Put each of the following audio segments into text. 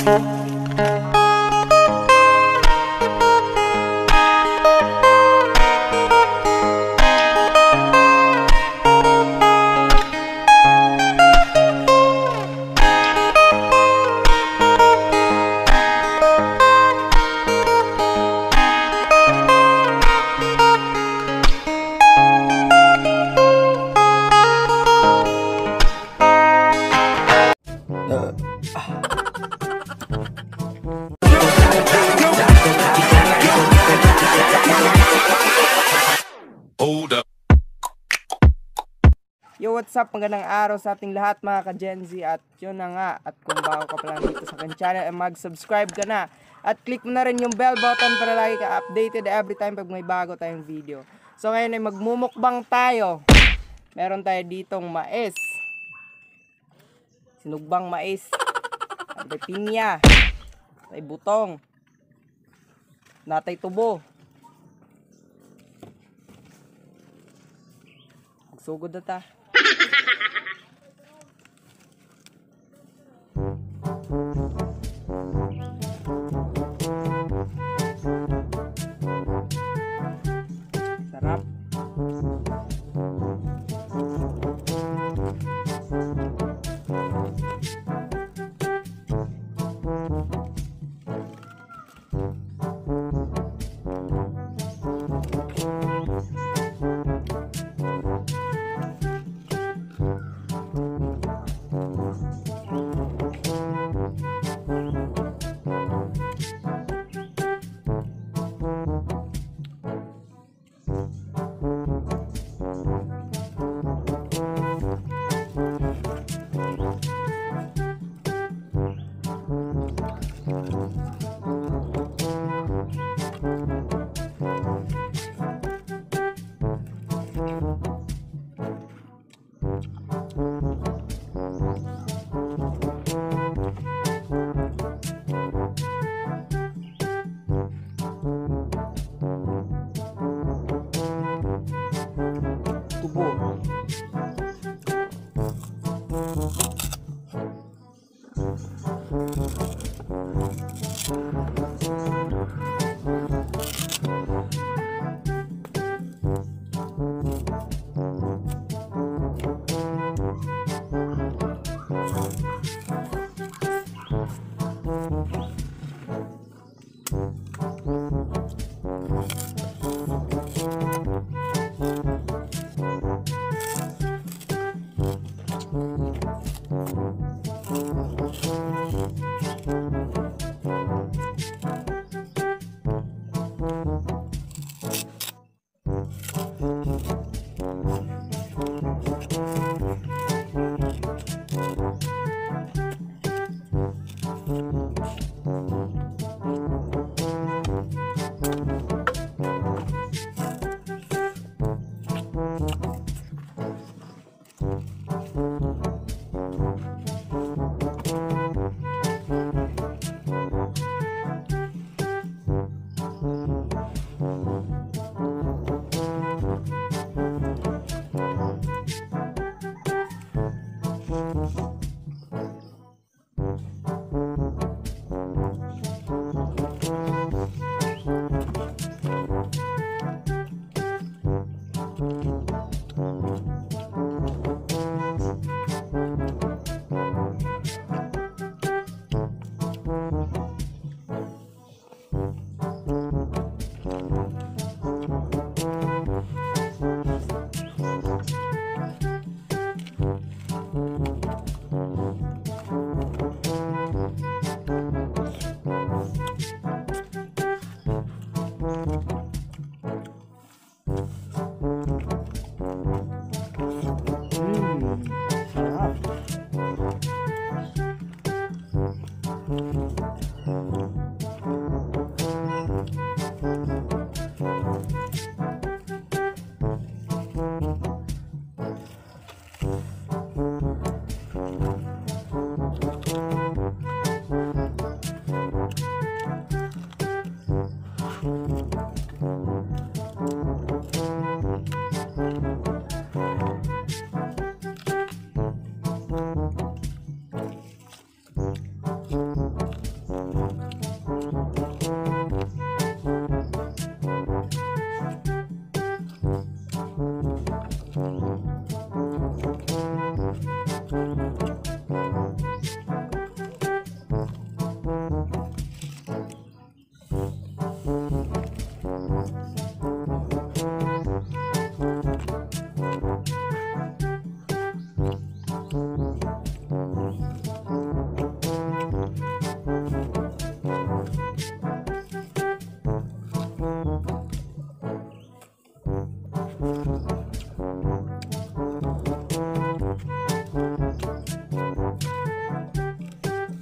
Yo, what's up? Magandang araw sa ating lahat mga ka-Gen Z. At yun na nga, at kung bago ka pa lang dito sa aking channel, mag-subscribe ka na. At click mo na rin yung bell button para lagi ka updated every time pag may bago tayong video. So ngayon ay magmumukbang tayo. Meron tayo ditong mais. Sinugbang mais. May pinya. May butong. Natay tubo. Magsugod na ta. Sarap. Tubo.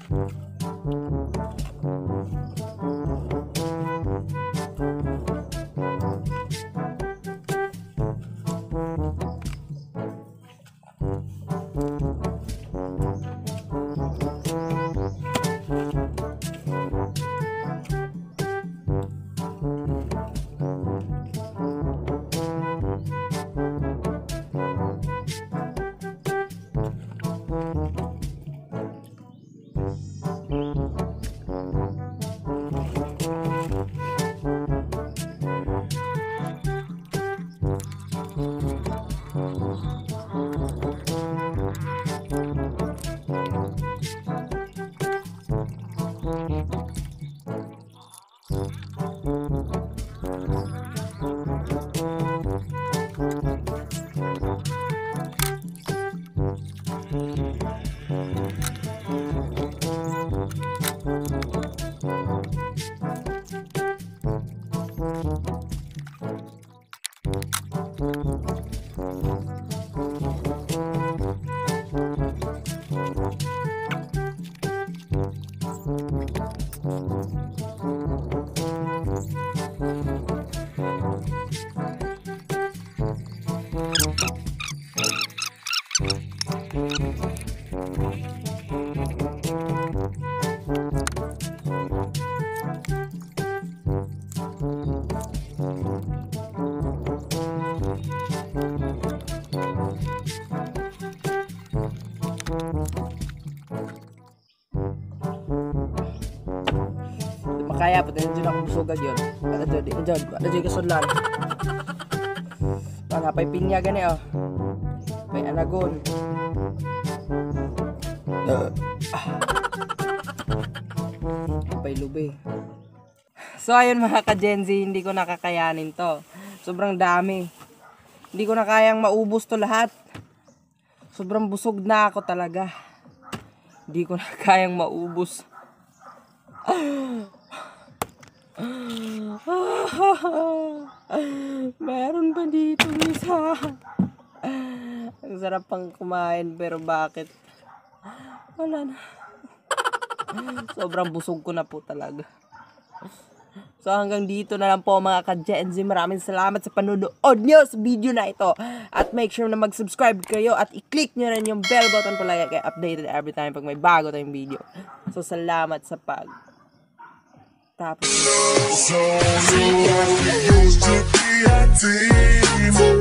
Kaya pati na dyan akong busugag yun. Wala dyan kasunlan. Wala pa'y pinya gani oh. Pa'y anagon. Pa'y lubi. So ayun mga ka-Gen Z, hindi ko nakakayanin to. Sobrang dami. Hindi ko na kayang maubos to lahat. Sobrang busog na ako talaga. Hindi ko na kayang maubos. Meron pa dito isa. Ang sarap pang kumain pero bakit wala na. Sobrang busog ko na po talaga. So hanggang dito na lang po mga ka-Gen Z. Maraming salamat sa panonood nyo sa video na ito. At make sure na mag-subscribe kayo at i-click nyo rin yung bell button para kaya updated every time pag may bago tayong video. So salamat sa tapos.